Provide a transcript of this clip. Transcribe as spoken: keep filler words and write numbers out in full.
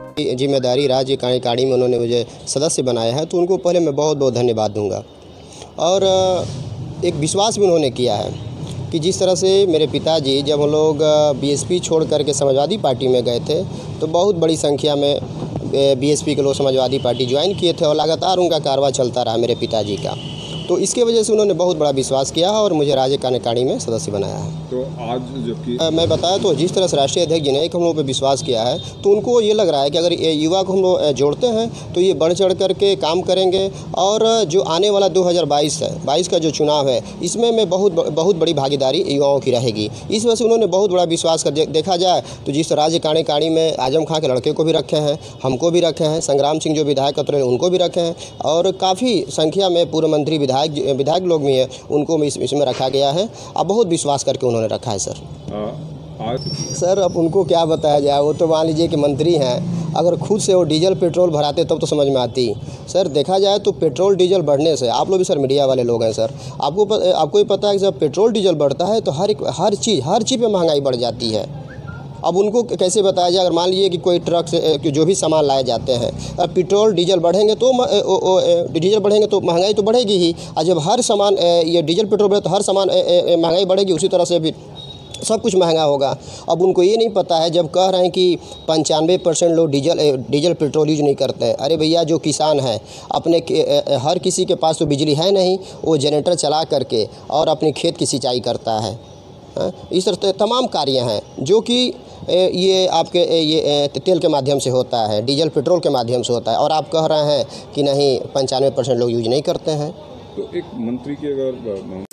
जिम्मेदारी राज्य कार्यकारिणी में उन्होंने मुझे सदस्य बनाया है, तो उनको पहले मैं बहुत बहुत धन्यवाद दूंगा। और एक विश्वास भी उन्होंने किया है कि जिस तरह से मेरे पिताजी जब हम लोग बीएसपी छोड़ करके समाजवादी पार्टी में गए थे, तो बहुत बड़ी संख्या में बीएसपी के लोग समाजवादी पार्टी ज्वाइन किए थे और लगातार उनका कारवां चलता रहा मेरे पिताजी का। तो इसके वजह से उन्होंने बहुत बड़ा विश्वास किया है और मुझे राज्य कार्यकारिणी में सदस्य बनाया है। तो आज जबकि मैं बताया तो जिस तरह से राष्ट्रीय अध्यक्ष जी ने एक हम लोगों पर विश्वास किया है, तो उनको ये लग रहा है कि अगर ये युवा को हम लोग जोड़ते हैं तो ये बढ़ चढ़ करके काम करेंगे। और जो आने वाला दो हज़ार बाईस है बाईस का जो चुनाव है, इसमें मैं बहुत बहुत बड़ी भागीदारी युवाओं की रहेगी। इस वजह से उन्होंने बहुत बड़ा विश्वास कर देखा जाए तो जिस राज्य कार्यकारिणी में आजम खां के लड़के को भी रखे हैं, हमको भी रखे हैं, संग्राम सिंह जो विधायक उतरे उनको भी रखे हैं, और काफ़ी संख्या में पूर्व मंत्री विधायक विधायक लोग भी हैं, उनको भी इसमें रखा गया है। अब बहुत विश्वास करके उन्होंने रखा है सर। आ, सर अब उनको क्या बताया जाए, वो तो मान लीजिए कि मंत्री हैं, अगर खुद से वो डीजल पेट्रोल भराते तब तो समझ में आती। सर देखा जाए तो पेट्रोल डीजल बढ़ने से, आप लोग भी सर मीडिया वाले लोग हैं सर, आपको प, आपको ही पता है कि जब पेट्रोल डीजल बढ़ता है तो हर एक हर चीज़ हर चीज़ पे महंगाई बढ़ जाती है। अब उनको कैसे बताया जाए, अगर मान लीजिए कि कोई ट्रक से जो भी सामान लाए जाते हैं, पेट्रोल डीजल बढ़ेंगे तो डीजल बढ़ेंगे तो महंगाई तो बढ़ेगी ही। और जब हर सामान ये डीजल पेट्रोल बढ़े तो हर सामान महंगाई बढ़ेगी, उसी तरह से भी सब कुछ महंगा होगा। अब उनको ये नहीं पता है, जब कह रहे हैं कि पंचानवे परसेंट लोग डीजल डीजल पेट्रोल यूज नहीं करते हैं। अरे भैया, जो किसान है अपने हर किसी के पास तो बिजली है नहीं, वो जनरेटर चला करके और अपनी खेत की सिंचाई करता है। इस तरह तमाम कार्य हैं जो कि ये आपके ये तेल के माध्यम से होता है, डीजल पेट्रोल के माध्यम से होता है, और आप कह रहे हैं कि नहीं पंचानवे परसेंट लोग यूज नहीं करते हैं। तो एक मंत्री की अगर